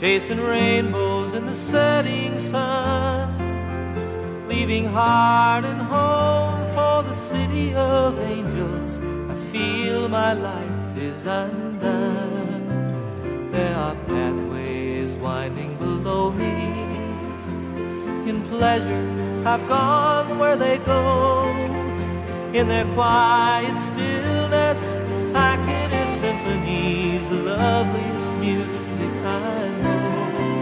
chasing rainbows in the setting sun, leaving heart and home for the city of angels. I feel my life is undone. There are pathways winding below me. In pleasure I've gone where they go. In their quiet stillness I can hear symphonies, the loveliest music I know.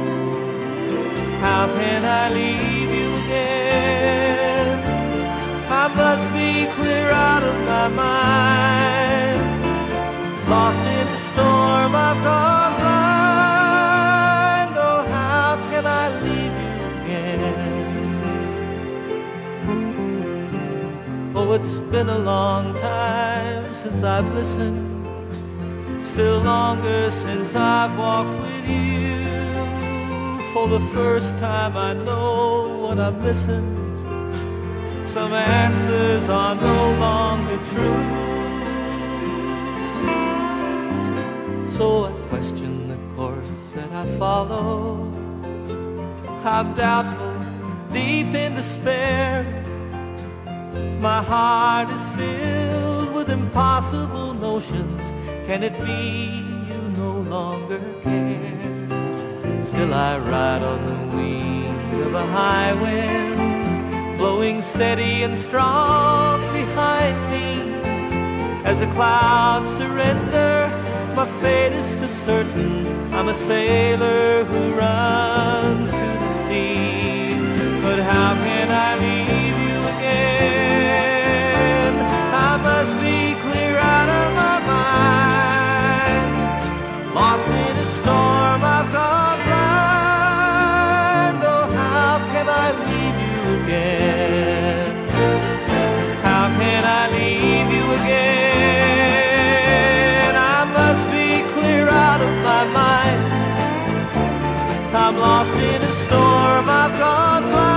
How can I leave you again? I must be clear out of my mind. Lost in the storm, I've gone blind. Oh, how can I leave you again? Oh, it's been a long time since I've listened, still longer since I've walked with you. For the first time I know what I'm missing. Some answers are no longer true. So I question the course that I follow. I'm doubtful, deep in despair. My heart is filled with impossible notions. Can it be you no longer care? Still I ride on the wings of a high wind, blowing steady and strong behind me. As the clouds surrender, my fate is for certain. I'm a sailor who runs to the sea. But how can I leave you again? I must be clear out of my mind. Lost in a storm, I've gone blind. Oh, how can I leave you again? How can I leave you again? I must be clear out of my mind. I'm lost in a storm, I've gone blind.